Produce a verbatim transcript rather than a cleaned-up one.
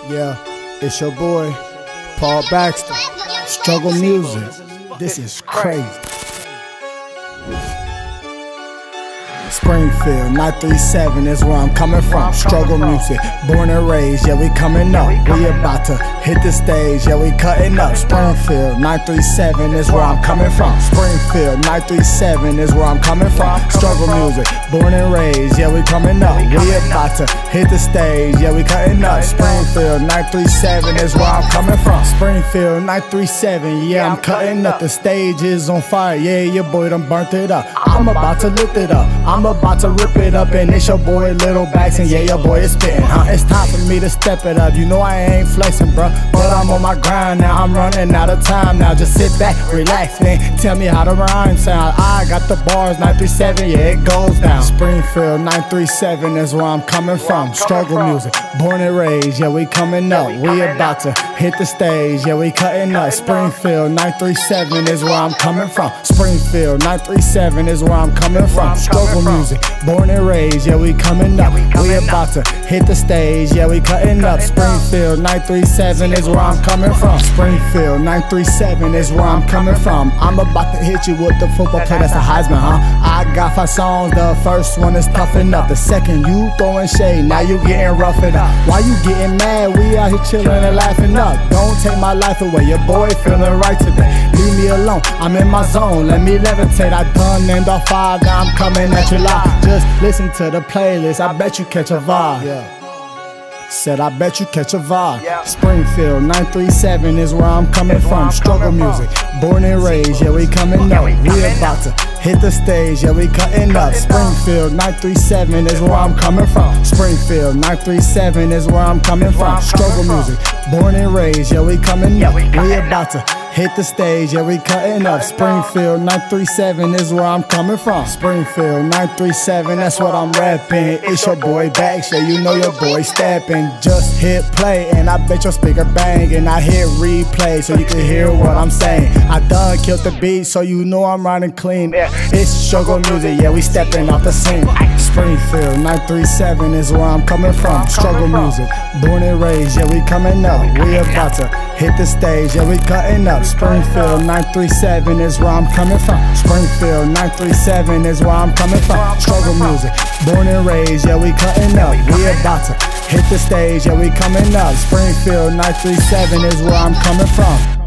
Yeah, it's your boy, Paul Baxter. Struggle music. This is crazy. Springfield, nine three seven is where I'm coming from. Struggle music, born and raised, yeah, we coming up. We about to hit the stage, yeah, we cutting up. Springfield, nine three seven is where I'm coming from. Springfield, nine three seven is where I'm coming from. Struggle music, born and raised, yeah, we coming up. We about to hit the stage, yeah, we cutting up. Springfield, nine three seven is where I'm coming from. Springfield, nine three seven, yeah, I'm cutting up. The stage is on fire, yeah, your boy done burnt it up. I'm about to lift it up, I'm about to rip it up, and it's your boy Little Bax, and yeah, your boy is spitting, huh? It's time for me to step it up. You know I ain't flexing, bruh, but I'm on my grind now. I'm running out of time now. Just sit back, relax, and tell me how the rhyme sound. I got the bars, nine three seven, yeah, it goes down. Springfield, nine three seven is where I'm coming from. Struggle music, born and raised, yeah, we coming up. We about to hit the stage, yeah, we cutting up. Springfield, nine three seven is where I'm coming from. Springfield, nine three seven is where I'm coming from. Struggle music, born and raised, yeah, we coming up. We about to hit the stage, yeah, we cutting up. Springfield, nine three seven is where I'm coming from. Springfield, nine three seven is where I'm coming from. I'm about to hit you with the football play, that's the Heisman, huh? I got five songs, the first one is toughen up. The second, you throwing shade, now you getting roughened up. Why you getting mad? We out here chilling and laughing up. Don't take my life away, your boy feeling right today. Leave me alone, I'm in my zone, let me levitate. I done named off five, now I'm coming at you live. Just listen to the playlist, I bet you catch a vibe. Yeah. Said I bet you catch a vibe. Yeah. Springfield, nine three seven is where I'm coming from. Struggle music, born and raised, yeah, we coming up. We about to hit the stage, yeah, we cutting up. Springfield, nine three seven is where I'm coming from. Springfield, nine three seven is where I'm coming from. Struggle music, born and raised, yeah, we coming up. We about to hit the stage, yeah, we cutting up. Springfield, nine three seven is where I'm coming from. Springfield, nine three seven, that's what I'm rapping. It's your boy Bax, yeah, you know your boy stepping. Just hit play, and I bet your speaker bang, and I hit replay, so you can hear what I'm saying. I done killed the beat, so you know I'm riding clean. It's struggle music, yeah, we stepping off the scene. Springfield, nine three seven is where I'm coming from. Struggle music, born and raised, yeah, we coming up. We about to hit the stage, yeah, we cutting up. Springfield, nine three seven is where I'm coming from. Springfield, nine three seven is where I'm coming from. Struggle music, born and raised, yeah, we cutting up. We about to hit the stage, yeah, we coming up. Springfield, nine three seven is where I'm coming from.